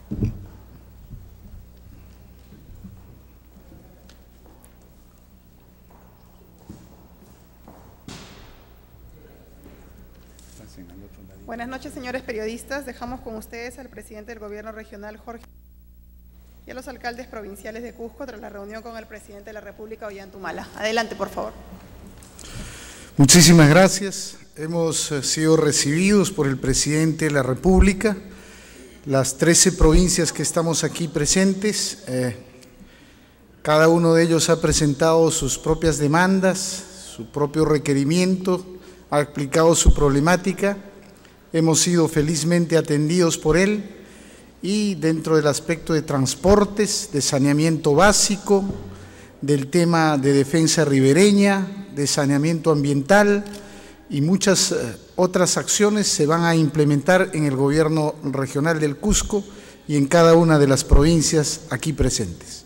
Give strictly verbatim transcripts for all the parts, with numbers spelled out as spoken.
Buenas noches, señores periodistas. Dejamos con ustedes al presidente del Gobierno Regional, Jorge, y a los alcaldes provinciales de Cusco tras la reunión con el presidente de la República, Ollanta Humala. Adelante, por favor. Muchísimas gracias. Hemos sido recibidos por el presidente de la República, las trece provincias que estamos aquí presentes. Eh, cada uno de ellos ha presentado sus propias demandas, su propio requerimiento, ha explicado su problemática. Hemos sido felizmente atendidos por él y dentro del aspecto de transportes, de saneamiento básico, del tema de defensa ribereña, de saneamiento ambiental y muchas otras acciones se van a implementar en el Gobierno Regional del Cusco y en cada una de las provincias aquí presentes.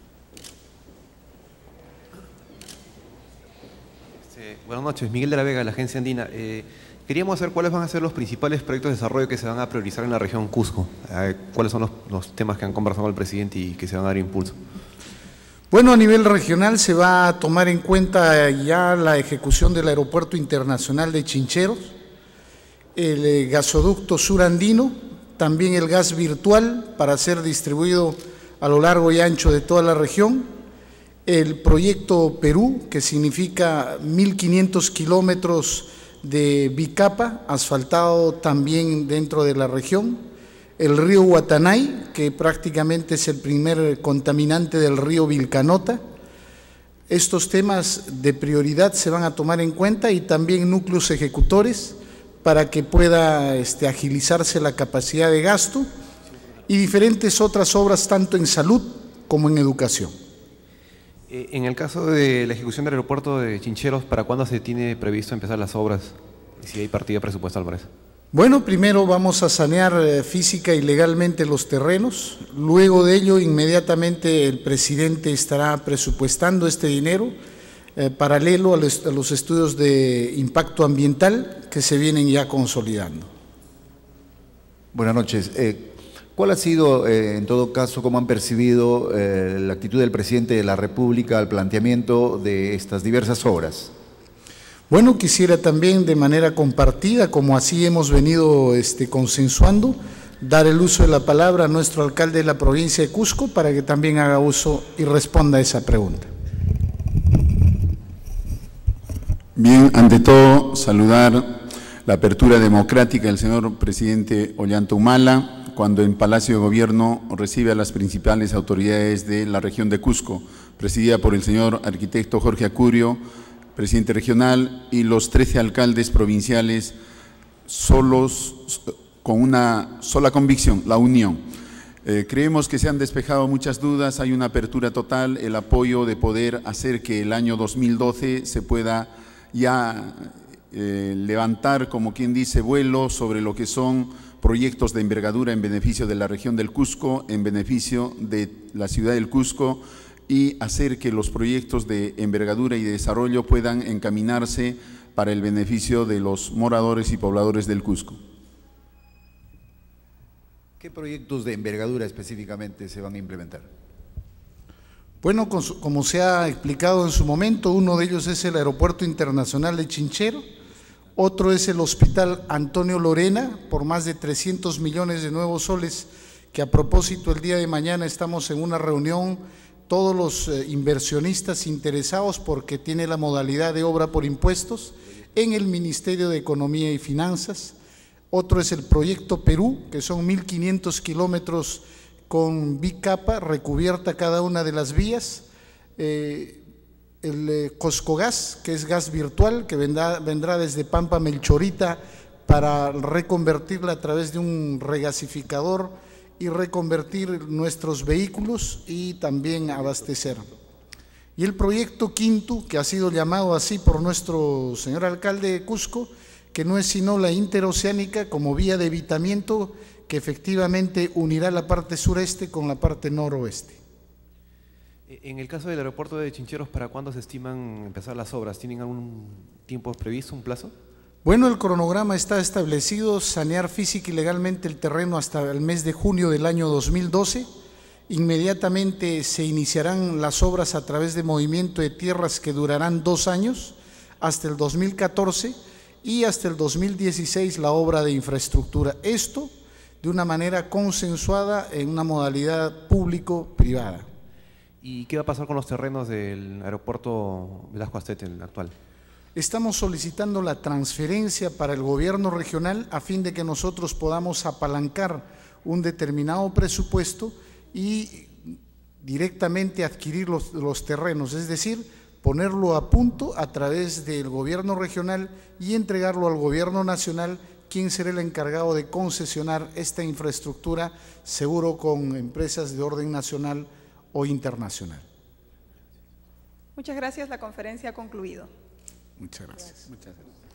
Sí, buenas noches, Miguel de la Vega, de la Agencia Andina. Eh, Queríamos saber cuáles van a ser los principales proyectos de desarrollo que se van a priorizar en la región Cusco. Eh, ¿Cuáles son los, los temas que han conversado con el presidente y que se van a dar impulso? Bueno, a nivel regional se va a tomar en cuenta ya la ejecución del Aeropuerto Internacional de Chincheros, el eh, gasoducto surandino, también el gas virtual para ser distribuido a lo largo y ancho de toda la región, el proyecto Perú, que significa mil quinientos kilómetros de bicapa, asfaltado también dentro de la región, el río Guatanay, que prácticamente es el primer contaminante del río Vilcanota. Estos temas de prioridad se van a tomar en cuenta y también núcleos ejecutores para que pueda este, agilizarse la capacidad de gasto y diferentes otras obras tanto en salud como en educación. En el caso de la ejecución del aeropuerto de Chincheros, ¿para cuándo se tiene previsto empezar las obras? Y si hay partida presupuestal para eso. Bueno, primero vamos a sanear eh, física y legalmente los terrenos, luego de ello inmediatamente el presidente estará presupuestando este dinero eh, paralelo a los, a los estudios de impacto ambiental que se vienen ya consolidando. Buenas noches. Eh, ¿Cuál ha sido, eh, en todo caso, cómo han percibido eh, la actitud del presidente de la República al planteamiento de estas diversas obras? Bueno, quisiera también de manera compartida, como así hemos venido este, consensuando, dar el uso de la palabra a nuestro alcalde de la provincia de Cusco para que también haga uso y responda a esa pregunta. Bien, ante todo, saludar la apertura democrática del señor presidente Ollanta Humala, cuando en Palacio de Gobierno recibe a las principales autoridades de la región de Cusco, presidida por el señor arquitecto Jorge Acurio, presidente regional, y los trece alcaldes provinciales solos, con una sola convicción, la unión. Eh, creemos que se han despejado muchas dudas, hay una apertura total, el apoyo de poder hacer que el año dos mil doce se pueda ya eh, levantar, como quien dice, vuelo sobre lo que son proyectos de envergadura en beneficio de la región del Cusco, en beneficio de la ciudad del Cusco, y hacer que los proyectos de envergadura y de desarrollo puedan encaminarse para el beneficio de los moradores y pobladores del Cusco. ¿Qué proyectos de envergadura específicamente se van a implementar? Bueno, como se ha explicado en su momento, uno de ellos es el Aeropuerto Internacional de Chinchero, otro es el Hospital Antonio Lorena, por más de trescientos millones de nuevos soles, que a propósito el día de mañana estamos en una reunión todos los eh, inversionistas interesados porque tiene la modalidad de obra por impuestos en el Ministerio de Economía y Finanzas. Otro es el Proyecto Perú, que son mil quinientos kilómetros con bicapa, recubierta cada una de las vías. Eh, el eh, Coscogas, que es gas virtual, que vendrá, vendrá desde Pampa Melchorita para reconvertirla a través de un regasificador y reconvertir nuestros vehículos y también abastecer. Y el proyecto Quinto, que ha sido llamado así por nuestro señor alcalde de Cusco, que no es sino la interoceánica como vía de evitamiento que efectivamente unirá la parte sureste con la parte noroeste. En el caso del aeropuerto de Chincheros, ¿para cuándo se estiman empezar las obras? ¿Tienen algún tiempo previsto, un plazo? Bueno, el cronograma está establecido: sanear física y legalmente el terreno hasta el mes de junio del año dos mil doce. Inmediatamente se iniciarán las obras a través de movimiento de tierras que durarán dos años, hasta el dos mil catorce, y hasta el dos mil dieciséis la obra de infraestructura. Esto de una manera consensuada en una modalidad público-privada. ¿Y qué va a pasar con los terrenos del aeropuerto Velasco Astete, el actual? Estamos solicitando la transferencia para el gobierno regional a fin de que nosotros podamos apalancar un determinado presupuesto y directamente adquirir los, los terrenos, es decir, ponerlo a punto a través del gobierno regional y entregarlo al gobierno nacional, quien será el encargado de concesionar esta infraestructura, seguro con empresas de orden nacional o internacional. Muchas gracias. La conferencia ha concluido. Muchas gracias. Muchas gracias.